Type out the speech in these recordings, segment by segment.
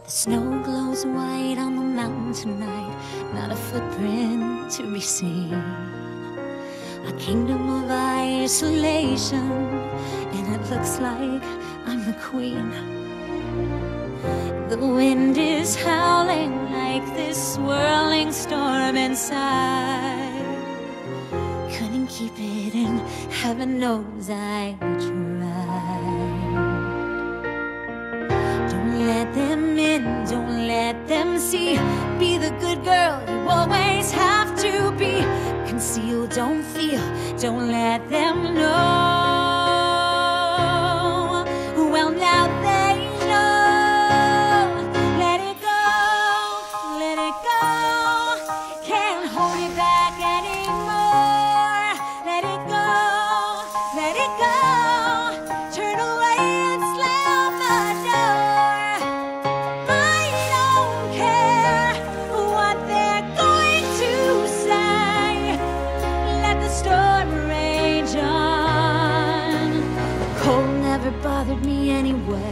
The snow glows white on the mountain tonight, not a footprint to be seen. A kingdom of isolation, and it looks like I'm the queen. The wind is howling like this swirling storm inside. Couldn't keep it in, heaven knows I tried. Don't let them in, don't let them see. Be the good girl you always have to be. Conceal, don't feel, don't let them know. Well, now they know. Let it go, let it go. Can't hold it back anymore. Let it go, let it go. Turn away and slam the door. I don't care what they're going to say. Let the storm rage on. The cold never bothered me anyway.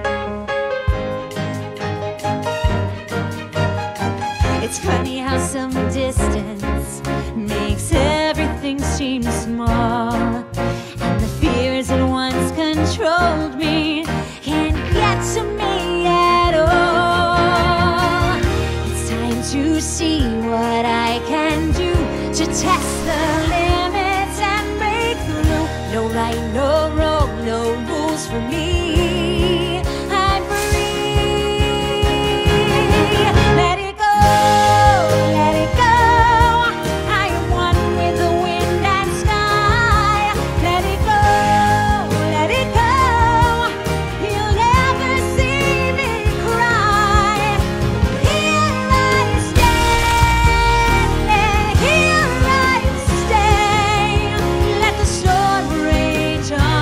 It's funny how some distance makes everything seem small, and the fears that once controlled me can't get to me at all. It's time to see what I can do to test the limits and break through. No right, no wrong, no rules for me. I'm free. Let it go, let it go. I am one with the wind and sky. Let it go, let it go. You'll never see me cry. Here I stand, and here I stay. Let the storm rage on.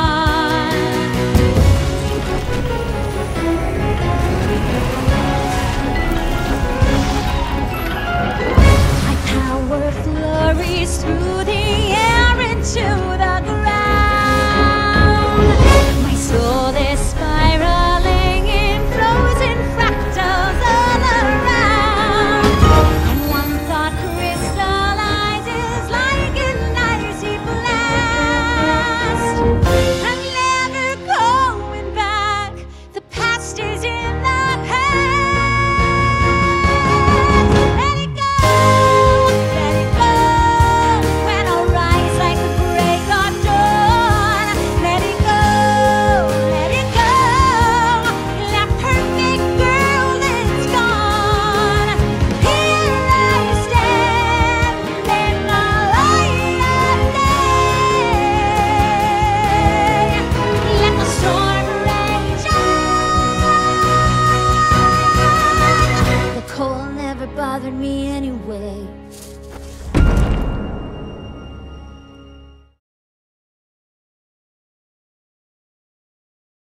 My power flurries through the air into the ground. My soul is spiraling in frozen fractals all around. And one thought crystallizes like an icy blast. I'm never going back. The past is in the past. Let it go, let it go. When I rise like the break of dawn. Let it go, let it go. That perfect girl is gone. Here I stand in the light of day. Let the storm rage on. The cold never bothered me anyway.